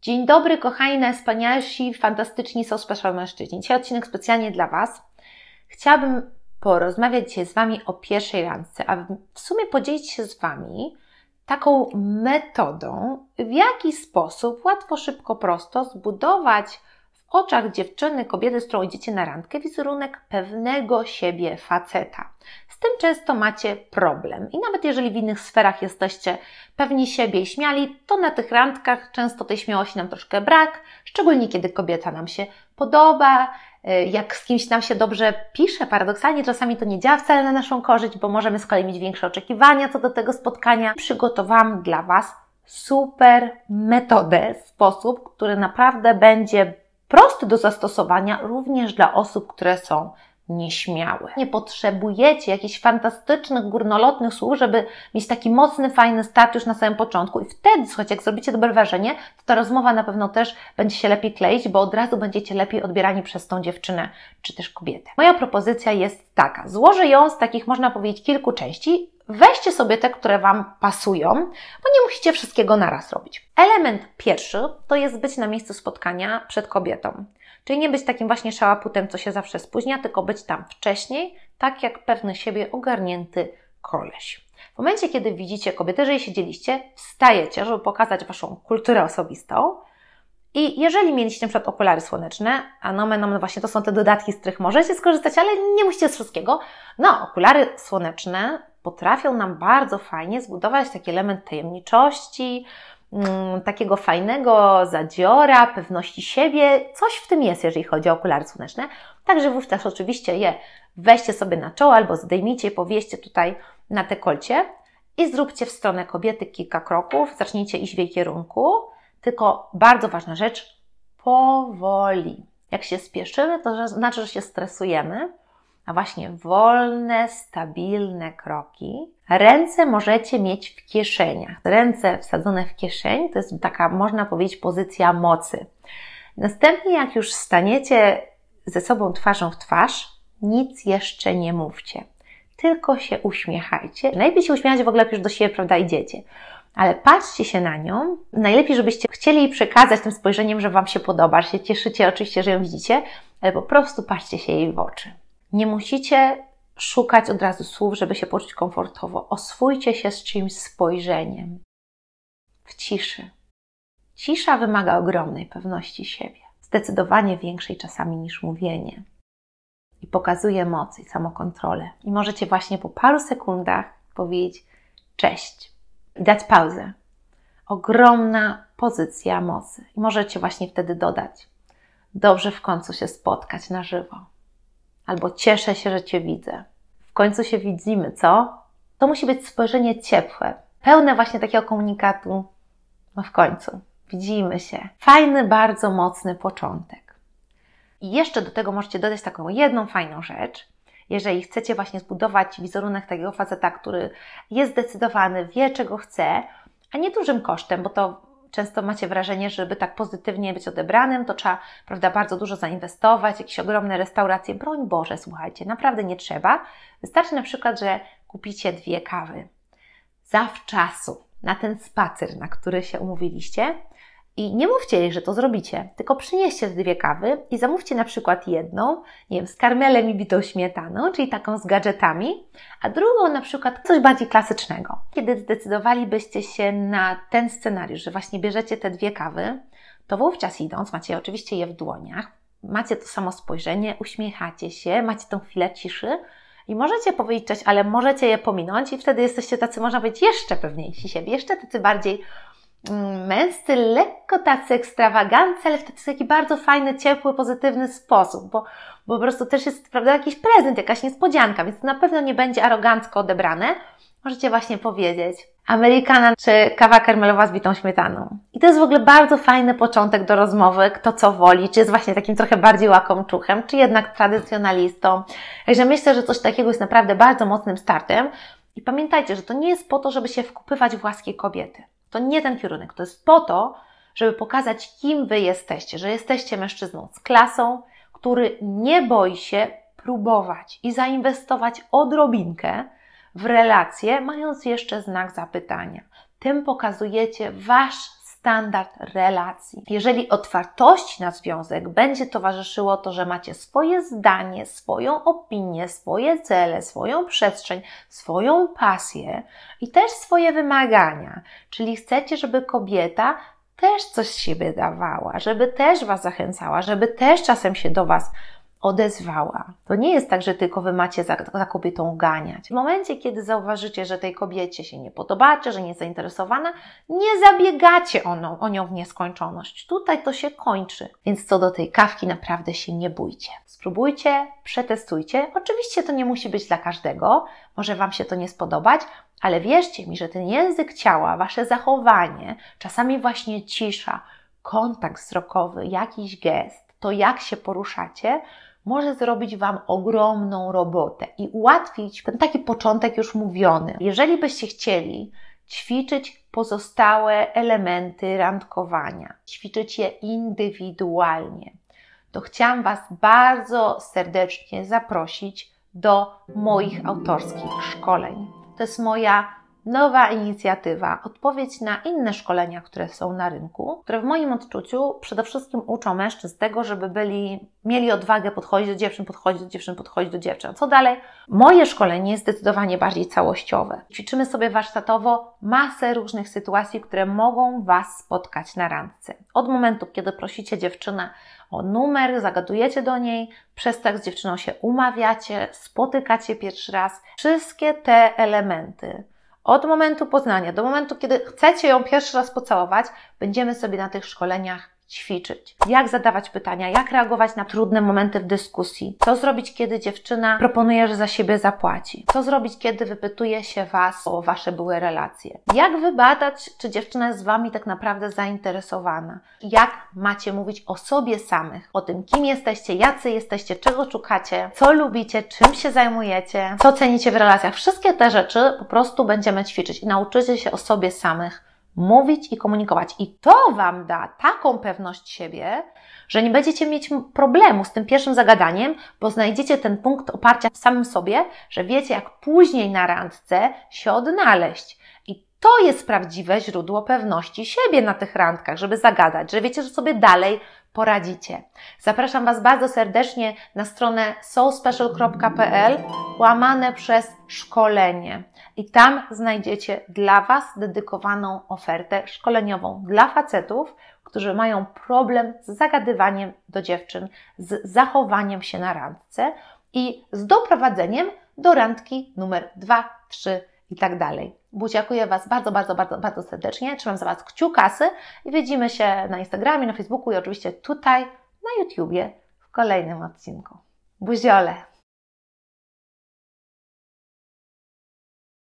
Dzień dobry, kochani, najwspanialsi, fantastyczni są special mężczyźni. Dzisiaj odcinek specjalnie dla Was. Chciałabym porozmawiać dzisiaj z Wami o pierwszej randce, a w sumie podzielić się z Wami taką metodą, w jaki sposób łatwo, szybko, prosto zbudować w oczach dziewczyny, kobiety, z którą idziecie na randkę, wizerunek pewnego siebie faceta. Z tym często macie problem i nawet jeżeli w innych sferach jesteście pewni siebie i śmiali, to na tych randkach często tej śmiałości nam troszkę brak, szczególnie kiedy kobieta nam się podoba, jak z kimś nam się dobrze pisze, paradoksalnie czasami to nie działa wcale na naszą korzyść, bo możemy z kolei mieć większe oczekiwania co do tego spotkania. Przygotowałam dla Was super metodę, sposób, który naprawdę będzie prosty do zastosowania również dla osób, które są nieśmiałe. Nie potrzebujecie jakichś fantastycznych, górnolotnych słów, żeby mieć taki mocny, fajny start już na samym początku i wtedy, słuchajcie, jak zrobicie dobre wrażenie, to ta rozmowa na pewno też będzie się lepiej kleić, bo od razu będziecie lepiej odbierani przez tą dziewczynę, czy też kobietę. Moja propozycja jest taka, złożę ją z takich, można powiedzieć, kilku części. Weźcie sobie te, które Wam pasują, bo nie musicie wszystkiego naraz robić. Element pierwszy to jest być na miejscu spotkania przed kobietą. Czyli nie być takim właśnie szałaputem, co się zawsze spóźnia, tylko być tam wcześniej, tak jak pewny siebie ogarnięty koleś. W momencie, kiedy widzicie kobietę, jeżeli siedzieliście, wstajecie, żeby pokazać Waszą kulturę osobistą. I jeżeli mieliście na przykład okulary słoneczne, a nomen właśnie to są te dodatki, z których możecie skorzystać, ale nie musicie z wszystkiego, no okulary słoneczne potrafią nam bardzo fajnie zbudować taki element tajemniczości, takiego fajnego zadziora, pewności siebie. Coś w tym jest, jeżeli chodzi o okulary słoneczne. Także wówczas oczywiście je weźcie sobie na czoło albo zdejmijcie i powieście tutaj na dekolcie i zróbcie w stronę kobiety kilka kroków. Zacznijcie iść w jej kierunku. Tylko bardzo ważna rzecz, powoli. Jak się spieszymy, to znaczy, że się stresujemy, a właśnie wolne, stabilne kroki. Ręce możecie mieć w kieszeniach. Ręce wsadzone w kieszeń to jest taka, można powiedzieć, pozycja mocy. Następnie, jak już staniecie ze sobą twarzą w twarz, nic jeszcze nie mówcie. Tylko się uśmiechajcie. Najlepiej się uśmiechać w ogóle, jak już do siebie, prawda, idziecie. Ale patrzcie się na nią. Najlepiej, żebyście chcieli jej przekazać tym spojrzeniem, że Wam się podoba, że się cieszycie oczywiście, że ją widzicie, ale po prostu patrzcie się jej w oczy. Nie musicie szukać od razu słów, żeby się poczuć komfortowo. Oswójcie się z czyimś spojrzeniem. W ciszy. Cisza wymaga ogromnej pewności siebie. Zdecydowanie większej czasami niż mówienie. I pokazuje moc i samokontrolę. I możecie właśnie po paru sekundach powiedzieć cześć. I dać pauzę. Ogromna pozycja mocy. I możecie właśnie wtedy dodać dobrze w końcu się spotkać na żywo. Albo cieszę się, że Cię widzę. W końcu się widzimy, co? To musi być spojrzenie ciepłe, pełne właśnie takiego komunikatu. No w końcu, widzimy się. Fajny, bardzo mocny początek. I jeszcze do tego możecie dodać taką jedną fajną rzecz. Jeżeli chcecie właśnie zbudować wizerunek takiego faceta, który jest zdecydowany, wie czego chce, a nie dużym kosztem, bo to często macie wrażenie, że żeby tak pozytywnie być odebranym, to trzeba, prawda, bardzo dużo zainwestować, jakieś ogromne restauracje. Broń Boże, słuchajcie, naprawdę nie trzeba. Wystarczy na przykład, że kupicie 2 kawy zawczasu na ten spacer, na który się umówiliście i nie mówcie jej, że to zrobicie, tylko przynieście 2 kawy i zamówcie na przykład jedną, nie wiem, z karmelem i bitą śmietaną, czyli taką z gadżetami, a drugą na przykład coś bardziej klasycznego. Kiedy zdecydowalibyście się na ten scenariusz, że właśnie bierzecie te 2 kawy, to wówczas idąc, macie oczywiście je w dłoniach, macie to samo spojrzenie, uśmiechacie się, macie tą chwilę ciszy i możecie powiedzieć coś, ale możecie je pominąć i wtedy jesteście tacy, można powiedzieć, jeszcze pewniejsi siebie, jeszcze tacy bardziej męscy, lekko tacy ekstrawaganccy, ale w taki bardzo fajny, ciepły, pozytywny sposób, bo po prostu też jest, prawda, jakiś prezent, jakaś niespodzianka, więc to na pewno nie będzie arogancko odebrane. Możecie właśnie powiedzieć americana czy kawa karmelowa z bitą śmietaną. I to jest w ogóle bardzo fajny początek do rozmowy, kto co woli, czy jest właśnie takim trochę bardziej łakomczuchem, czy jednak tradycjonalistą. Także myślę, że coś takiego jest naprawdę bardzo mocnym startem. I pamiętajcie, że to nie jest po to, żeby się wkupywać w łaski kobiety. To nie ten kierunek, to jest po to, żeby pokazać, kim Wy jesteście, że jesteście mężczyzną z klasą, który nie boi się próbować i zainwestować odrobinkę w relacje, mając jeszcze znak zapytania. Tym pokazujecie Wasz standard relacji. Jeżeli otwartości na związek będzie towarzyszyło to, że macie swoje zdanie, swoją opinię, swoje cele, swoją przestrzeń, swoją pasję i też swoje wymagania, czyli chcecie, żeby kobieta też coś z siebie dawała, żeby też Was zachęcała, żeby też czasem się do Was odezwała. To nie jest tak, że tylko Wy macie za kobietą ganiać. W momencie, kiedy zauważycie, że tej kobiecie się nie podobacie, że nie jest zainteresowana, nie zabiegacie o nią w nieskończoność. Tutaj to się kończy. Więc co do tej kawki naprawdę się nie bójcie. Spróbujcie, przetestujcie. Oczywiście to nie musi być dla każdego. Może Wam się to nie spodobać, ale wierzcie mi, że ten język ciała, Wasze zachowanie, czasami właśnie cisza, kontakt wzrokowy, jakiś gest, to jak się poruszacie, może zrobić Wam ogromną robotę i ułatwić ten taki początek już mówiony. Jeżeli byście chcieli ćwiczyć pozostałe elementy randkowania, ćwiczyć je indywidualnie, to chciałam Was bardzo serdecznie zaprosić do moich autorskich szkoleń. To jest moja nowa inicjatywa, odpowiedź na inne szkolenia, które są na rynku, które w moim odczuciu przede wszystkim uczą mężczyzn tego, żeby mieli odwagę podchodzić do dziewczyn, podchodzić do dziewczyn. Co dalej? Moje szkolenie jest zdecydowanie bardziej całościowe. Ćwiczymy sobie warsztatowo masę różnych sytuacji, które mogą Was spotkać na randce. Od momentu, kiedy prosicie dziewczynę o numer, zagadujecie do niej, przez tak z dziewczyną się umawiacie, spotykacie pierwszy raz. Wszystkie te elementy, od momentu poznania do momentu, kiedy chcecie ją pierwszy raz pocałować, będziemy sobie na tych szkoleniach ćwiczyć. Jak zadawać pytania, jak reagować na trudne momenty w dyskusji, co zrobić, kiedy dziewczyna proponuje, że za siebie zapłaci, co zrobić, kiedy wypytuje się Was o Wasze były relacje, jak wybadać, czy dziewczyna jest z Wami tak naprawdę zainteresowana, jak macie mówić o sobie samych, o tym, kim jesteście, jacy jesteście, czego szukacie, co lubicie, czym się zajmujecie, co cenicie w relacjach. Wszystkie te rzeczy po prostu będziemy ćwiczyć i nauczycie się o sobie samych mówić i komunikować. I to Wam da taką pewność siebie, że nie będziecie mieć problemu z tym pierwszym zagadaniem, bo znajdziecie ten punkt oparcia w samym sobie, że wiecie, jak później na randce się odnaleźć. I to jest prawdziwe źródło pewności siebie na tych randkach, żeby zagadać, że wiecie, że sobie dalej poradzicie. Zapraszam Was bardzo serdecznie na stronę soulspecial.pl/szkolenie. I tam znajdziecie dla Was dedykowaną ofertę szkoleniową dla facetów, którzy mają problem z zagadywaniem do dziewczyn, z zachowaniem się na randce i z doprowadzeniem do randki numer 2, 3 i tak dalej. Buziakuję Was bardzo serdecznie, trzymam za Was kciukasy i widzimy się na Instagramie, na Facebooku i oczywiście tutaj na YouTubie w kolejnym odcinku. Buziole!